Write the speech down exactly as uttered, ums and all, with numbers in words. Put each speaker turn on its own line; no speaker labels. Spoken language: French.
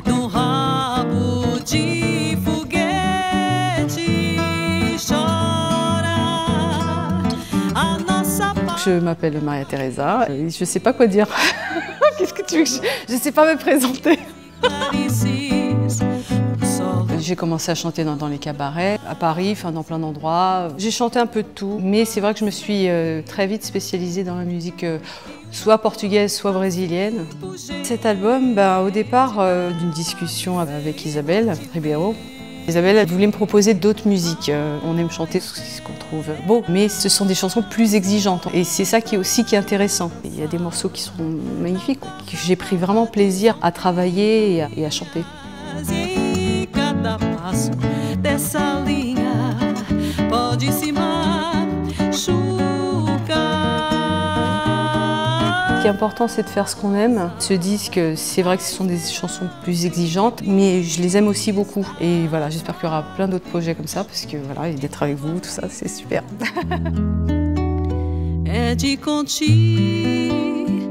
no rabo de foguete chora a nossa paz.
Je m'appelle Maria Teresa et je sais pas quoi dire. Qu'est-ce que tu veux que je... Je sais pas me présenter. J'ai commencé à chanter dans, dans les cabarets, à Paris, enfin dans plein d'endroits. J'ai chanté un peu de tout, mais c'est vrai que je me suis euh, très vite spécialisée dans la musique euh, soit portugaise, soit brésilienne. Cet album, ben, au départ, euh, d'une discussion avec Isabelle Ribeiro. Isabelle elle voulait me proposer d'autres musiques. Euh, on aime chanter ce qu'on trouve beau, mais ce sont des chansons plus exigeantes. Et c'est ça qui est aussi qui est intéressant. Il y a des morceaux qui sont magnifiques, que j'ai pris vraiment plaisir à travailler et à, et à chanter. Ce qui est important, c'est de faire ce qu'on aime. Ce disque, c'est vrai que ce sont des chansons plus exigeantes, mais je les aime aussi beaucoup. Et voilà, j'espère qu'il y aura plein d'autres projets comme ça, parce que voilà, et d'être avec vous, tout ça, c'est super.
É de contigo